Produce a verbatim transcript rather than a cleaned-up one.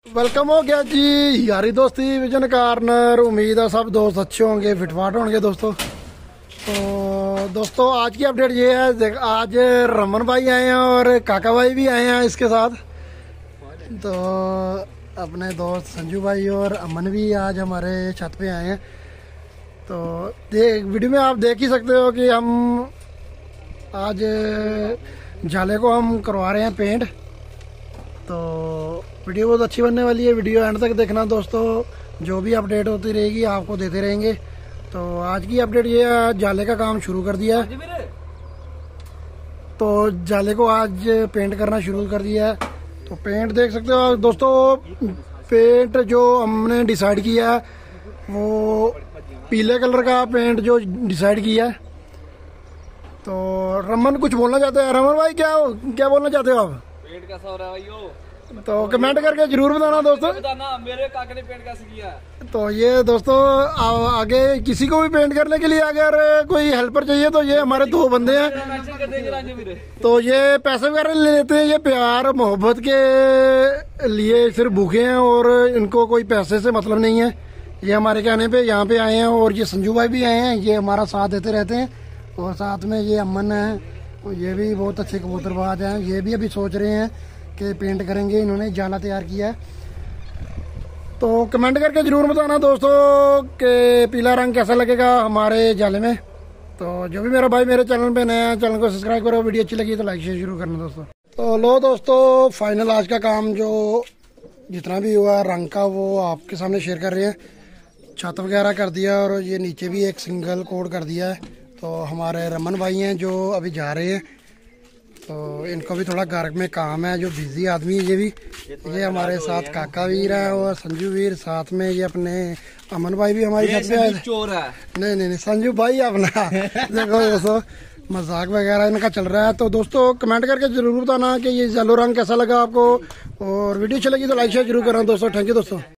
Welcome हो गया जी यारी दोस्ती विजन कार्नर। उम्मीद है सब दोस्त अच्छे होंगे, फिटफाट होंगे दोस्तों। तो दोस्तों आज की अपडेट ये है, आज रमन भाई आए हैं और काका भाई भी आए हैं इसके साथ। तो अपने दोस्त संजू भाई और अमन भी आज हमारे छत पे आए हैं। तो देख वीडियो में आप देख ही सकते हो कि हम आज जाले को हम करवा रहे हैं पेंट। तो वीडियो बहुत अच्छी बनने वाली है, वीडियो एंड तक देखना दोस्तों। जो भी अपडेट होती रहेगी आपको देते रहेंगे। तो आज की अपडेट ये है, जाले का काम शुरू कर दिया है। तो जाले को आज पेंट करना शुरू कर दिया है। तो पेंट देख सकते हो दोस्तों। पेंट जो हमने डिसाइड किया है वो पीले कलर का पेंट जो डिसाइड किया है। तो रमन कुछ बोलना चाहते हैं? रमन भाई क्या क्या बोलना चाहते हो आप? पेंट कैसा हो रहा है भाइयों? तो कमेंट करके जरूर बताना दोस्तों। बताना मेरे काका ने पेंट कैसे किया है। तो ये दोस्तों आगे किसी को भी पेंट करने के लिए अगर कोई हेल्पर चाहिए तो ये हमारे दो बंदे हैं। तो ये पैसे वगैरह ले लेते हैं, ये प्यार मोहब्बत के लिए सिर्फ भूखे हैं और इनको कोई पैसे से मतलब नहीं है। ये हमारे कहने पे यहाँ पे आए हैं और ये संजू भाई भी आए हैं, ये हमारा साथ देते रहते हैं। और साथ में ये अमन है, ये भी बहुत अच्छे कबूतरबाज हैं। ये भी अभी सोच रहे हैं कि पेंट करेंगे, इन्होंने जाला तैयार किया है। तो कमेंट करके जरूर बताना दोस्तों कि पीला रंग कैसा लगेगा हमारे जाले में। तो जो भी मेरा भाई मेरे चैनल पे नया है, चैनल को सब्सक्राइब करो। वीडियो अच्छी लगी तो लाइक शेयर जरूर करना दोस्तों। तो लो दोस्तों, फाइनल आज का काम जो जितना भी हुआ रंग का वो आपके सामने शेयर कर रहे हैं। छत वगैरह कर दिया और ये नीचे भी एक सिंगल कोड कर दिया है। तो हमारे रमन भाई हैं जो अभी जा रहे हैं। तो इनको भी थोड़ा घर में काम है, जो बिजी आदमी है ये भी। ये हमारे साथ काका वीर है और संजू वीर, साथ में ये अपने अमन भाई भी हमारी छत पे आए। चोर है। नहीं नहीं नहीं संजू भाई अपना देखो दोस्तों मजाक वगैरह इनका चल रहा है। तो दोस्तों कमेंट करके जरूर बताना कि ये येलो रंग कैसा लगा आपको। और वीडियो अच्छी लगी तो लाइक शेयर जरूर करना दोस्तों। थैंक यू दोस्तों।